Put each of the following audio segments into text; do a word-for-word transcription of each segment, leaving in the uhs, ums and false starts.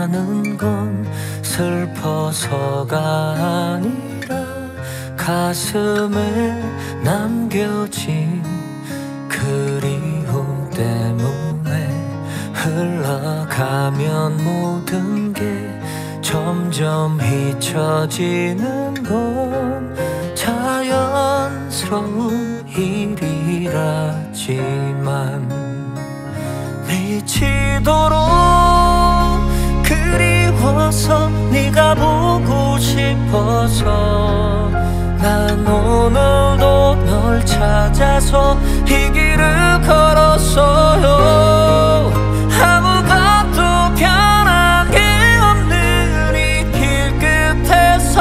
가는 건 슬퍼서가 아니라 가슴에 남겨진 그리움 때문에 흘러가면 모든 게 점점 잊혀지는 건 자연스러운 일이라지만 미치도록 그리워서 네가 보고 싶어서 난 오늘도 널 찾아서 이 길을 걸었어요. 아무것도 변한 게 없는 이 길 끝에서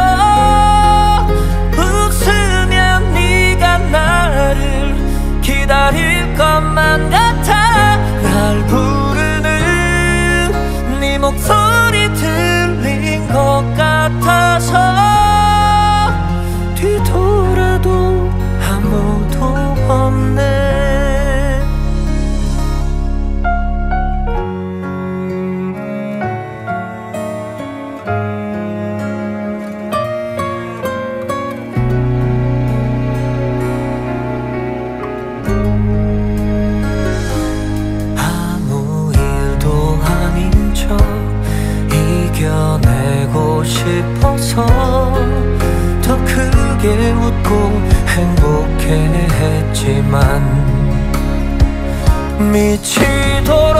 웃으면 네가 나를 기다릴 것만 같아. 날 부르는 네 목소리 들린 것 같아서 뒤돌아도 아무도 없네. 아무 일도 아닌 척 이겨내고 싶어서 더 크게 웃고 행복해 했지만 미치도록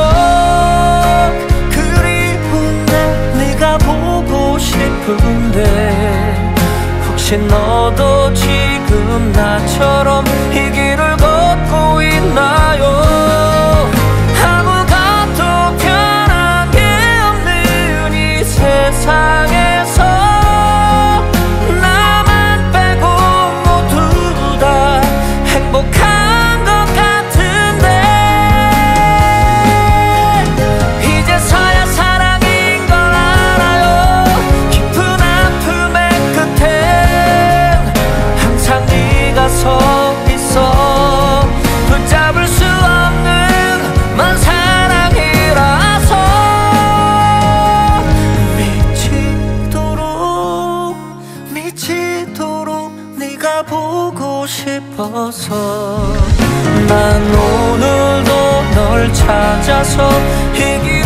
그리운데 네가 보고 싶은데 혹시 너도 지금 나처럼 이 길을 걷고 있나요? 아무것도 변한 게 없는 이 세상에서 행복한 것 같은데 이제서야 사랑인 걸 알아요. 깊은 아픔의 끝엔 항상 네가 서 있어. 붙잡을 수 없는 만 사랑이라서 미치도록 미치도록 네가 보고 싶어서 난 오늘도 널 찾아서 이 길